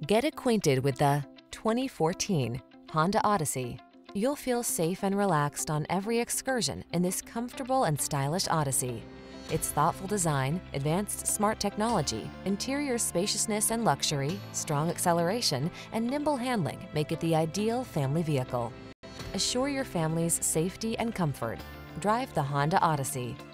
Get acquainted with the 2014 Honda Odyssey. You'll feel safe and relaxed on every excursion in this comfortable and stylish Odyssey. Its thoughtful design, advanced smart technology, interior spaciousness and luxury, strong acceleration, and nimble handling make it the ideal family vehicle. Assure your family's safety and comfort. Drive the Honda Odyssey.